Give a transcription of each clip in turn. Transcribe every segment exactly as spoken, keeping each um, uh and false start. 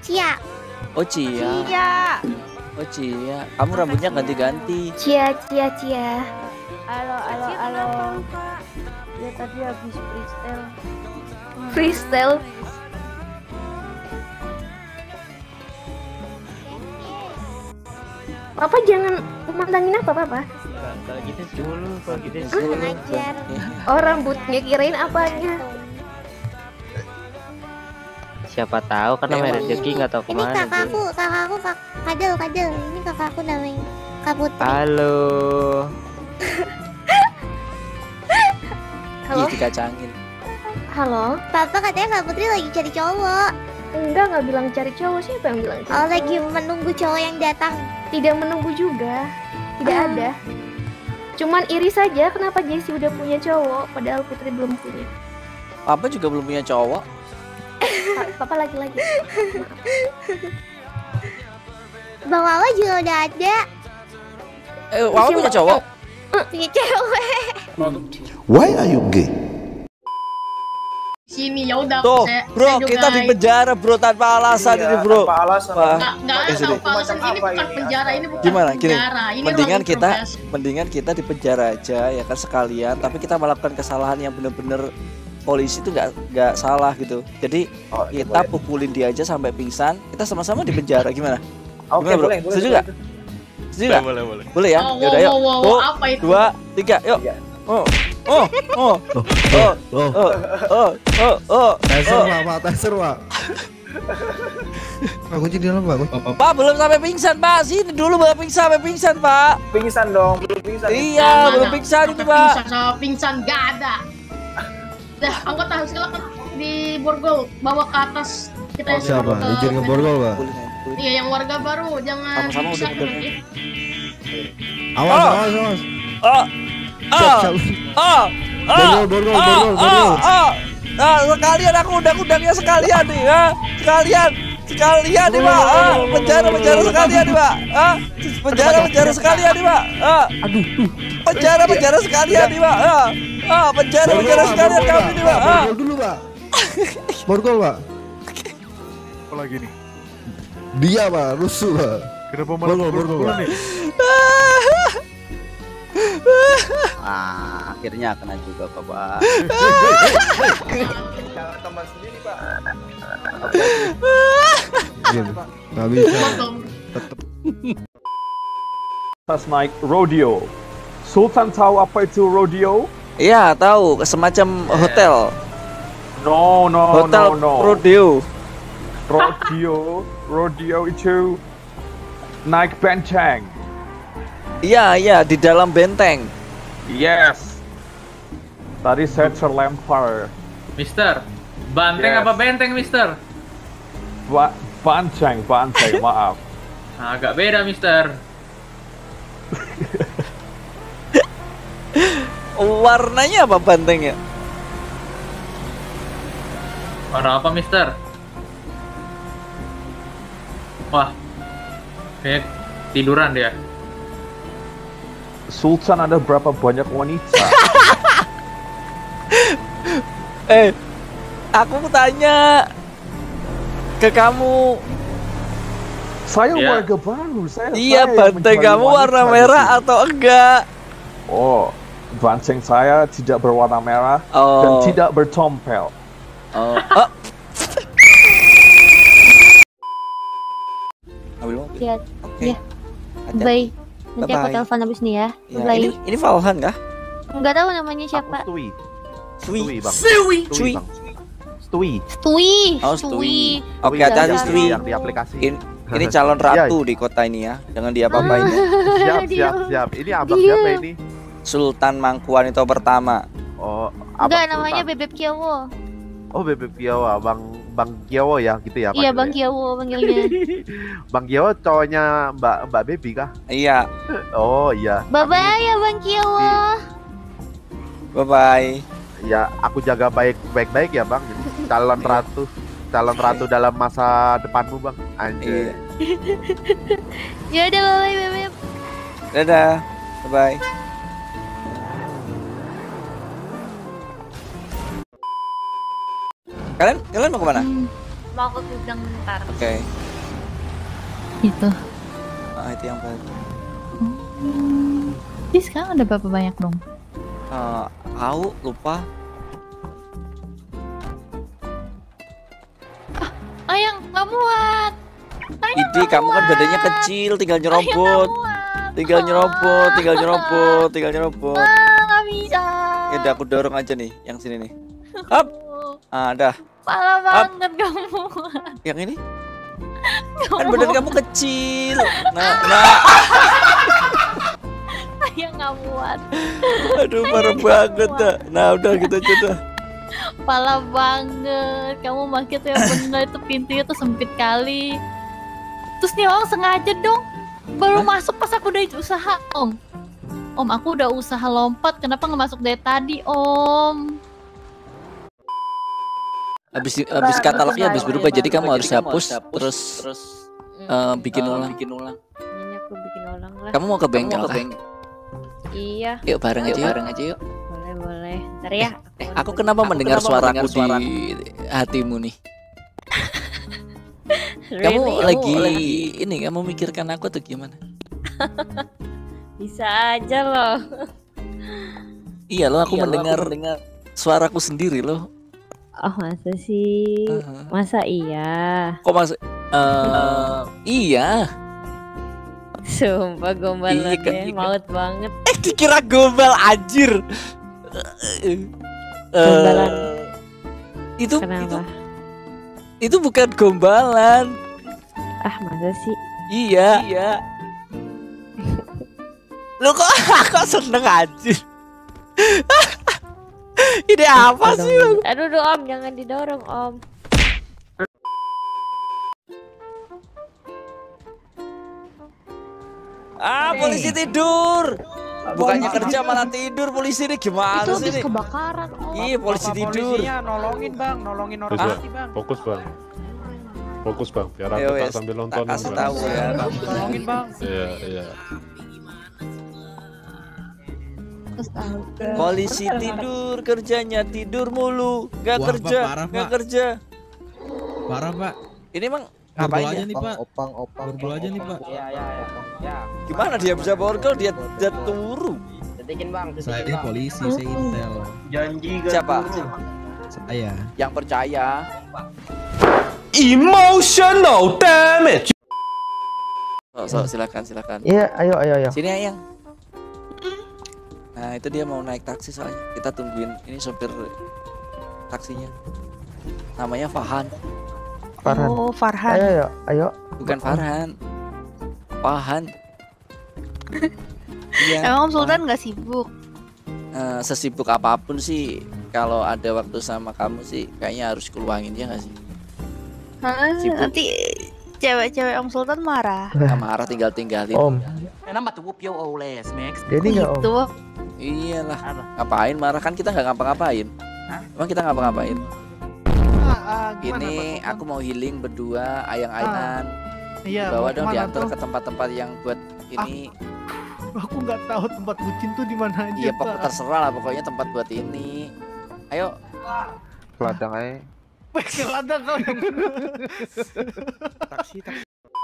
Cia. Oh Cia. Cia. Oh Cia. Kamu rambutnya ganti-ganti. Cia, Cia, Cia. Halo, halo, halo. Ya tadi habis freestyle. Freestyle. Papa jangan memandangin apa, Papa? Kalau gitu dulu, kalau gitu Ah, dulu. ngajar. Oh, rambutnya kirain apanya? Siapa tahu kan namanya rezeki nggak tahu Ini kemana. kakakku, kakakku, kak Kadel, Kadel. Ini kakakku namanya Kak Putri. Halo. Halo. Ih, dikacangin. Halo. Papa katanya Kak Putri lagi cari cowok. Enggak, nggak bilang cari cowok. Siapa yang bilang cari Oh, cowok? lagi menunggu cowok yang datang. Tidak menunggu juga. Tidak Ah. ada. Cuman iri saja kenapa Jessie udah punya cowok padahal Putri belum punya. Papa juga belum punya cowok. Pa- Papa lagi-lagi. Bang Wawa juga udah ada. Eh, Wawa punya cowok. Punya cewek. Why are you gay? Sini ya udah. Tuh, saya- bro, saya juga kita di penjara, bro, tanpa alasan Iya, ini, bro. tanpa alasan. Wah. Nggak, nggak Eh, ada sini. tanpa alasan. Ini Apa bukan ini? penjara, ini bukan Gimana? Gini, penjara. Ini mendingan ruang kita, progres. mendingan kita di penjara aja, ya kan sekalian. Tapi kita melakukan kesalahan yang bener-bener polisi itu nggak nggak salah gitu. Jadi Oh, iya, kita boleh. pukulin dia aja sampai pingsan. Kita sama-sama di penjara, gimana? Oke, Gimana, bro? boleh, boleh. Setuju boleh. nggak? Setuju nggak? Boleh, boleh. Boleh ya? Oh, Yaudah, wow, yuk. wow, wow, Tuh, apa itu? dua, tiga, yuk. Iya. Oh, oh, oh, oh, oh, Oh, oh, oh, oh, oh. taser pak, pak, taser pak. Pak kunci di dalam pak. Pak belum sampai pingsan, Pak. Sini dulu baru pingsan, sampai pingsan, Pak. Pingsan dong, belum pingsan. Iya, Mana? belum pingsan itu, Sampai Pak. Pingsan, sama pingsan gak ada. Dah, anggota silakan di borgol bawa ke atas. Kita yang Siapa? ke- Izin ke borgol pak. Boleh, boleh. Iya, yang warga baru jangan Sama-sama udah dipisahkan udah. nanti. Awas, Oh. awas, awas. Oh, Siap, oh, siap. oh, Borgol, borgol, oh, borgol, oh, borgol. oh. Nah, sekalian aku undang-undangnya sekalian nih, ya. Sekalian, sekalian nih, Pak. Ah, penjara, penjara sekalian nih, Pak. Ah, penjara, penjara sekalian nih, Pak. Ah, Aduh, tuh. penjara, penjara sekalian nih, Pak. Ah, ah, penjara, Borgol, penjara Pak, sekalian borgol, kami Pak. nih, Pak. Pak, Ah. borgol dulu pak. Borgol pak. Apa lagi nih? Dia pak, rusuh pak. Kenapa malah Borgol, borgol pukul-pukulan pak. nih? Ah, akhirnya kena juga Bapak. Jangan tambah sendiri, Pak. Iya, nggak bisa. Borgol. Pas naik rodeo. Sultan tahu apa itu rodeo? Iya, tahu, semacam hotel. No, no, Hotel no, no. rodeo. Rodeo, rodeo itu naik benceng. Iya, iya, di dalam benteng. Yes. Tadi saya terlempar. Mister, banteng Yes. apa benteng, Mister? Ba banceng, banceng, maaf. Nah, agak beda, Mister. Warnanya apa bantengnya? Warna apa, Mister? Wah, kayak tiduran dia. Sultan ada berapa banyak wanita? Eh, aku tanya ke kamu. Saya Iya. warga baru. Saya Iya, saya yang banteng mencari kamu wanita warna di merah sini. atau enggak? Oh, banteng saya tidak berwarna merah dan Oh. tidak bertompel. Oh. Oh. Ambil mobil. Iya. Oke. Iya. Hati-hati. Bye. Nanti aku Bye-bye. telepon abis nih ya. Ya, Bye. ini ini Valhan kah? Enggak tahu namanya siapa. Stui. Sui. Stui, Bang. Sui. Stui, Bang. Stui. Stui. Oh, Stui. Oke, Iya, hati-hati iya. Stui. Yang di aplikasi. In- ini calon ratu di kota ini ya. Jangan diapa-apain ya. Siap, Dia. siap, siap. Ini abang Dia. siapa ini? Sultan Mangkuan itu pertama. Oh, abang Enggak, Sultan. namanya Bebek Kiowo. Oh, Bebek Kiowo, Bang Bang Kiowo ya, gitu ya Iya, panggilnya? Bang Kiowo panggilnya. Bang Kiowo cowoknya Mbak Mbak Baby kah? Iya. Oh, iya. Bye-bye ya Bang Kiowo. Bye bye. Ya, aku jaga baik baik-baik ya, Bang. Calon ratu, calon ratu dalam masa depanmu, Bang. Anjir. Iya. Ya udah bye-bye Bebek. Dadah. Bye bye. Kalian kalian mau kemana? Hmm. mau ke gudang bentar. Oke. Okay. Itu. Nah, itu yang baru. Hmm. Jadi sekarang ada berapa banyak dong? Uh, Aku lupa. Ah, Ayang nggak muat. Ayang Idi, kamu kan badannya kecil, tinggal nyerobot. Tinggal nyerobot, tinggal nyerobot, tinggal nyerobot. Ah, nggak bisa. Ya udah aku dorong aja nih, yang sini nih. Up. Ah, dah. Parah banget kamu. Yang ini? Kan badan kamu kecil. Nah, nah. Ayang nggak muat. Aduh, parah banget dah. Nah, udah gitu aja dah. Parah banget. Kamu makin tuh yang bener itu pintunya tuh sempit kali. Terus nih orang sengaja dong. Baru Hah? masuk pas aku udah usaha, Om. Om, aku udah usaha lompat. Kenapa nggak masuk dari tadi, Om? Habis habis katalognya habis berubah, jadi kamu harus hapus terus terus uh, bikin ulang. Bikin ulang. Ini aku bikin ulang lah. Kamu mau ke bengkel kah? Iya. Yuk bareng aja, bareng aja yuk. Boleh, boleh. Ntar ya. Eh, aku kenapa aku mendengar suaraku di hatimu nih? Kamu Really? lagi, Oh, lagi ini kamu mikirkan aku atau gimana? Bisa aja loh. Iya loh, aku Iya, mendengar loh, aku mendengar suaraku sendiri loh. Oh, masa sih? Uh-huh. Masa iya? Kok mas? Uh, iya. Sumpah gombalannya Iya, kan, iya. maut banget. Eh, dikira gombal anjir. Gombalan. Uh, itu Kenapa? itu itu bukan gombalan. Ah, masa sih? Iya. Iya. Lu kok kok seneng anjir? Ini apa sih lu? Aduh, aduh, Om, jangan didorong, Om. Ah, polisi tidur. Bukannya kerja malah tidur, polisi ini gimana Itu sih habis nih? kebakaran, Om. Iya, polisi Bapak tidur. polisinya nolongin bang, nolongin orang Terus, mati bang. Fokus bang. Fokus bang, biar Ayo, aku tak wes, sambil tak nonton. kasih tahu ya. Nolongin bang. Iya, iya. Polisi tidur, kerjanya tidur mulu, nggak Wah, kerja, Pak, parah, nggak Pak. kerja. Parah, Pak. Ini emang Borgol ngapain aja ya? nih, Pak. Opang, opang. Borgol aja nih, Pak. Iya, iya, iya. Gimana dia bisa borgol? Dia dia turu. Detikin bang, Saya ini polisi, saya intel. Janji Siapa? Saya. Yang percaya. Emotional damage. So, so, silakan, silakan. Iya, ayo, ayo, ayo. Sini Ayang. Nah, itu dia mau naik taksi soalnya. Kita tungguin ini sopir taksinya. Namanya Farhan. Farhan. Oh, Farhan. Ayo, ayo, ayo. Bukan Farhan. Farhan. Iya. Emang Om Sultan nggak sibuk? Uh, sesibuk apapun sih, kalau ada waktu sama kamu sih, kayaknya harus keluangin ya nggak sih? Hah, Sibuk. nanti cewek-cewek Om Sultan marah. Nggak marah, tinggal tinggalin. Om. Jadi nggak om? Gitu. Iyalah. Ngapain marah, kan kita nggak ngapa-ngapain. Emang kita ngapa-ngapain? Ini aku mau healing berdua, ayang-ayangan. Iya. Bawa dong, diantar ke tempat-tempat yang buat ini. Aku nggak tahu tempat bucin tuh di mana aja. Iya, pokoknya terserah lah, pokoknya tempat buat ini. Ayo. Ladang aja. Ladang kau yang taksi, taksi.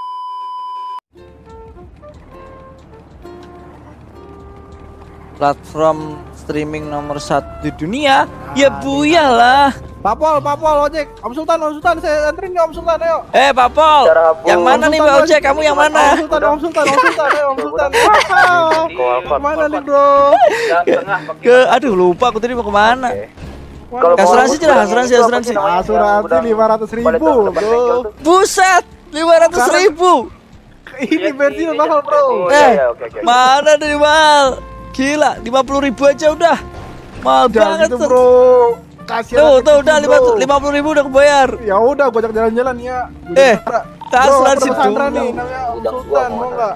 Platform streaming nomor satu di dunia. Ya buyalah. Papol, Papol, ojek. Om Sultan, Om Sultan, saya anterin ya Om Sultan, ayo. Eh, Papol. Yang mana nih, Mbak Ojek? Kamu yang mana? Om Sultan, Om Sultan, Om Sultan, ayo Om Sultan. Wow. Mana nih, Bro? Ke, aduh lupa aku tadi mau kemana. Asuransi jelas, asuransi, asuransi. Asuransi lima ratus ribu, Bro. Buset, lima ratus ribu. Ini bensin mahal, Bro. Eh, mana dari mahal? Gila, lima puluh ribu aja udah. Mahal banget gitu, tuh. Bro. Kasih Tuh, tuh udah lima puluh ribu udah kebayar. Ya udah, gua ajak jalan-jalan ya. Eh, tak asuransi dulu. dulu. Namanya Om Sultan, mau enggak?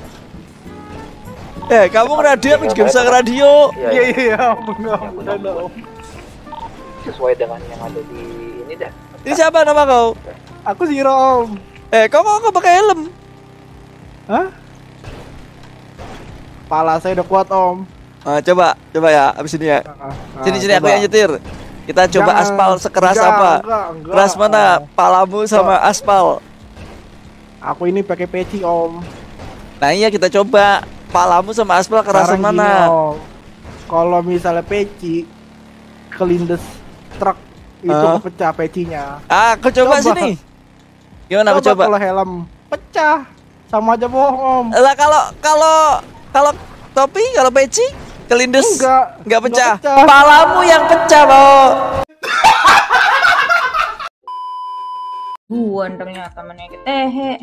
Eh, kamu radio, aku juga bisa ke radio. Iya, iya, benar. Udah, Om. Sesuai dengan yang ada di ini dah. Ini siapa nama kau? Aku Ziro, Om. Eh, kau kok nggak pakai helm? Hah? Pala saya udah kuat, Om. Ah, coba, coba ya, abis ini ya. Sini sini aku yang nyetir. Kita coba Jangan. aspal sekeras Enggak, apa? enggak, enggak. Keras mana? Palamu sama aspal. Aku ini pakai peci om. Nah iya kita coba palamu sama aspal kerasan Sekarang mana? gini, Om. Kalau misalnya peci kelindes truk itu Hah? kepecah pecinya. Ah, aku coba, Coba. sini. Gimana aku coba? Kalau helm pecah sama aja bohong om. Lah kalau kalau kalau topi, kalau peci kelindes Enggak, enggak pecah. enggak pecah. Palamu yang pecah, Bo. Buan ternyata menaik tehe.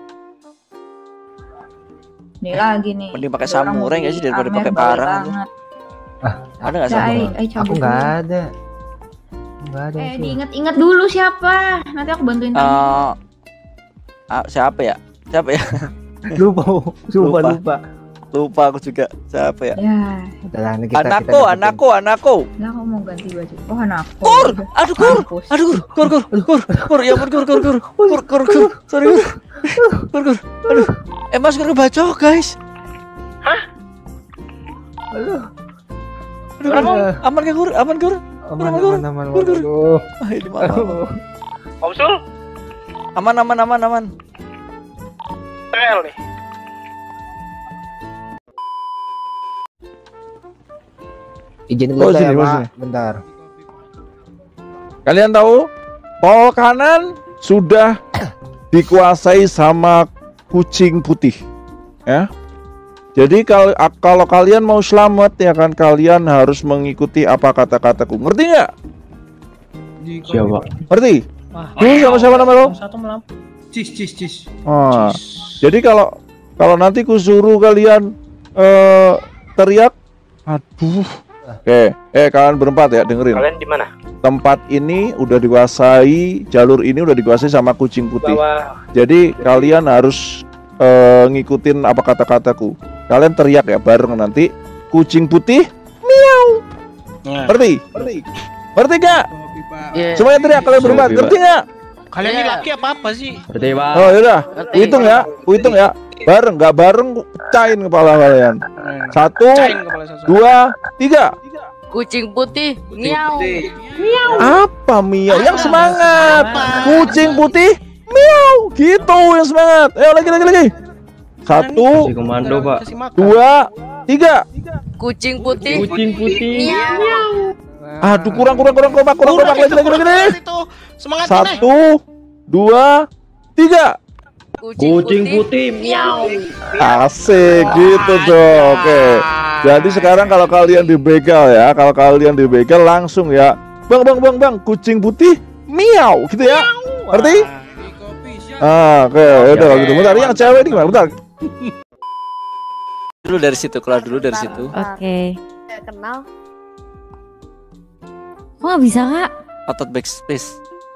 Ini lagi nih. Mending pakai Ada orang samurai nggak sih beli daripada Amer pakai baik parang? banget. Ada nggak Udah, samurai? ai- ai cabut Aku nggak dulu. ada. Nggak ada. Eh sih. diingat-ingat dulu siapa. Nanti aku bantuin kamu. Eh, ah, siapa ya? Siapa ya? Lupa, lupa, lupa. Lupa aku juga. Siapa ya? Ya, Udah lah, ini kita, Anakku, kita anakku, anakku. lah aku mau ganti baju. Oh anakku. Kur, Udah. aduh kur, Mampus. aduh kur, kur, kur, kur, kur, ya ampun kur, kur, kur, kur, kur, kur, sorry kur, kur, kur, aduh, eh mas kur bacok guys. Aduh. Aduh, aduh, aman gak kur, aman kur, Aman, kur, kur, aman, aman, kur, kur. aduh. Ah, ini mana? Om Sul, Aman, aman, aman, aman. L nih. Izin Oh, dulu ya, sini, Pak. sini. Bentar. Kalian tahu, pol kanan sudah dikuasai sama kucing putih, ya. Jadi kalau kalau kalian mau selamat ya kan kalian harus mengikuti apa kata-kataku. Ngerti nggak? Siapa? Ngerti? Lu sama siapa nama lo? Satu melampu. Cis, cis, cis. Ah, jadi kalau kalau nanti ku suruh kalian eh teriak, aduh. Oke, eh kalian berempat ya dengerin. Kalian di mana? Tempat ini udah dikuasai, jalur ini udah dikuasai sama kucing putih. Bawah. Jadi kalian harus eh, ngikutin apa kata-kataku. Kalian teriak ya bareng nanti. Kucing putih, miau. Ngerti? Ngerti? Ngerti gak? Semuanya teriak kalian berempat. Ngerti gak? Kalian ini laki apa apa sih? Ngerti, Pak. Oh yaudah, ku hitung ya, ku hitung ya. Bareng, nggak bareng, ku pecahin kepala kalian. Satu, dua, tiga. Kucing putih, miau. Apa miau? Yang semangat. Kucing putih, miau. Gitu yang semangat. Ayo lagi, lagi, lagi. Satu, komando, Pak. dua, tiga. Kucing putih, Kucing putih. miau. Aduh, kurang, kurang, kurang, kompak, kurang, kompak. Lagi, lagi, lagi, lagi. Semangat Satu, dua, tiga. Kucing putih, miau. Asik gitu dong. Oke. Jadi sekarang kalau kalian dibegal ya, kalau kalian dibegal langsung ya. Bang, bang, bang, bang, kucing putih, miau gitu ya. Ngerti? Ah, oke, udah gitu. Bentar, yang cewek ini gimana? Bentar. Dulu dari situ, keluar dulu dari situ. Oke. Nggak kenal. Kok nggak bisa kak? Otot backspace.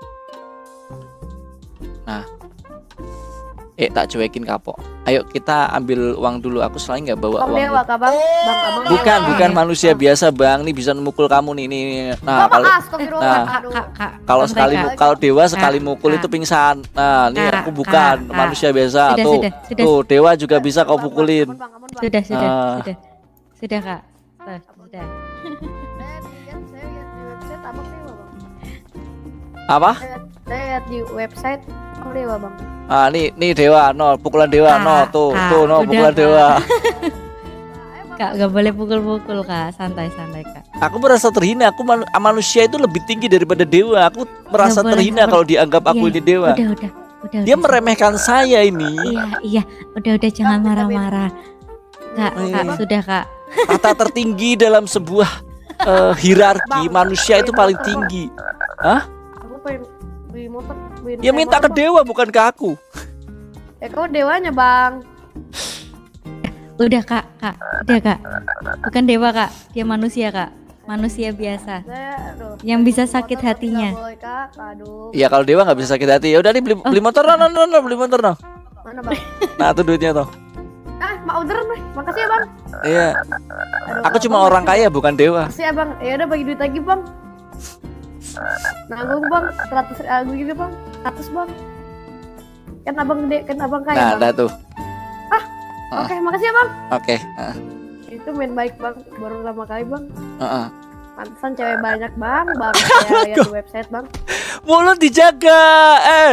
Nah, eh tak cuekin kapok. Ayo kita ambil uang dulu. Aku selain nggak bawa Bang uang. Dewa kak bang, bang abang. Bukan, Dewa. bukan manusia biasa bang. Nih bisa memukul kamu nih, nih. nih. Nah, Bapak, kalau astagfirullah, nah, aduh. kalau Santai, sekali Kak. mu- kalau dewa sekali Kak, mukul Kak. itu pingsan. Nah, ini Kak, aku bukan Kak, manusia biasa. Sudah, Tuh, sudah, sudah. tuh dewa juga bisa kau pukulin. Sudah, sudah, Ah. sudah, sudah kak. Tuh, sudah. Saya lihat, saya lihat di website abang Dewa bang. Apa? Saya lihat- Saya lihat di website abang Dewa bang. Ah, nih, nih dewa, no, pukulan dewa, Kak, no, tuh, Kak, tuh, no, udah, pukulan Kak. dewa. Kak, gak boleh pukul-pukul kak. Santai, santai kak. Aku merasa terhina. Aku man- manusia itu lebih tinggi daripada dewa. Aku merasa boleh, terhina nggak kalau boleh. dianggap aku Iya, ini dewa. Udah, udah, udah. Dia udah, meremehkan saya ini. Iya, iya. Udah, udah jangan marah-marah. Kak, Oh, kak, iya. sudah kak. Kata tertinggi dalam sebuah eh, hierarki manusia itu paling tinggi. Hah? Aku pengen beli motor. beliin Ya saya minta ke motor, Bang. dewa bukan ke aku. Ya kau dewanya bang. Udah kak, kak. Udah kak. Bukan dewa kak. Dia manusia kak. Manusia biasa. Saya, aduh. Yang bisa sakit hatinya. Nggak boleh kak, aduh. Ya kalau dewa nggak bisa sakit hati. Ya udah nih beli, beli motor no, no, no, no, beli motor no. Mana bang? Nah tuh duitnya tuh. Ah, mau order nih. Makasih ya bang. Iya. Aduh, Aku cuma abang, orang kaya bukan dewa. Makasih ya bang. Ya udah bagi duit lagi bang. Nanggung bang. Seratus ribu gitu bang. Seratus bang. Kan abang gede, kan abang kaya Nah, bang. dah tuh. Ah. Oke, makasih ya bang. Oke. ah, Itu main baik bang. Baru pertama kali bang. ah, ah. Pantesan cewek banyak bang, bang. Saya lihat di website bang. Mulut dijaga. Eh.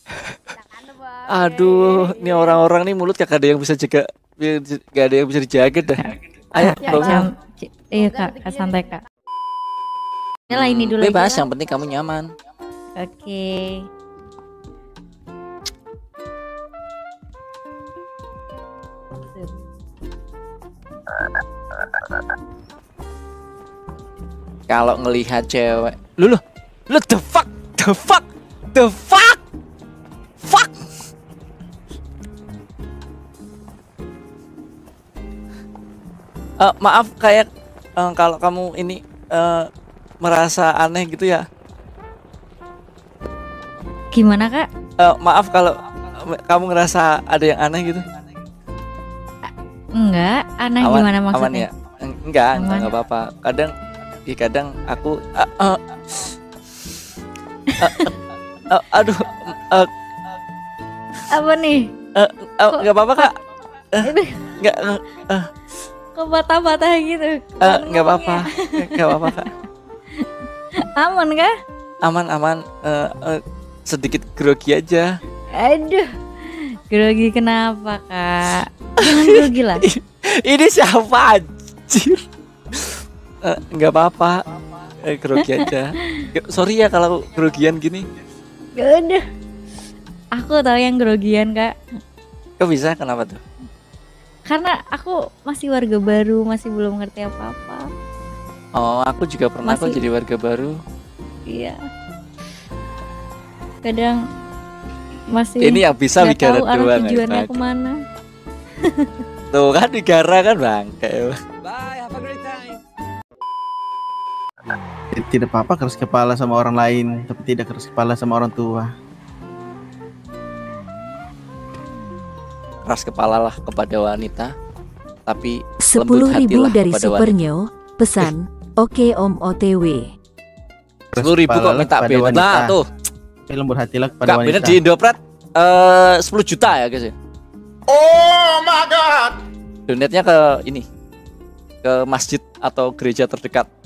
Aduh, ini orang-orang nih mulut kagak ada yang bisa jaga, gak ada yang bisa dijaga dah. Ayo, Ya, Bang. jam, c- iya kak, Kak, santai kak. Ini lah ini dulu Bebas, aja. yang penting kamu nyaman. Oke. Kalau ngelihat cewek, lu lu, lu the fuck, the fuck, the fuck, fuck. Eh, maaf kayak eh, kalau kamu ini eh, merasa aneh gitu ya. Gimana kak? Eh, maaf kalau eh, kamu ngerasa ada yang aneh gitu. Enggak, aneh Aman- gimana aman maksudnya? ya? Eng- Enggak, enggak, Aman. enggak apa-apa. Kadang, ih kadang aku, eh, eh, eh, eh, aduh, eh, Apa nih? eh, eh, enggak apa-apa kak. Eh, Itu enggak, eh, eh, kok patah-patah gitu? eh, enggak apa-apa, enggak apa-apa kak. Aman kah? Aman, aman. eh, eh, sedikit grogi aja. Aduh, grogi kenapa kak? Jangan grogi lah. Ini siapa anjir? Eh, enggak apa-apa. Eh, grogi aja. Ge- Sorry ya kalau grogian gini. Udah, aku tahu yang grogian kak. Kok bisa? Kenapa tuh? Karena aku masih warga baru, masih belum ngerti apa-apa. Oh, aku juga pernah kok Masih- jadi warga baru. Iya. Kadang masih. Ini yang bisa nggak Wigara tahu arah doang, tujuannya Aita. kemana. Tuh kan Wigara kan bang. Kayak Tidak apa-apa keras kepala sama orang lain, tapi tidak keras kepala sama orang tua. keras kepala lah kepada wanita, tapi Sepuluh lembut ribu hatilah dari kepada wanita. Supernyo, pesan, oke om O T W. Sepuluh ribu kok minta kepada beda. wanita. Nah tuh, Tapi lembut hatilah kepada Kak, wanita. bener di Indopret eh sepuluh juta ya guys ya. Oh my god. Donatnya ke ini, ke masjid atau gereja terdekat.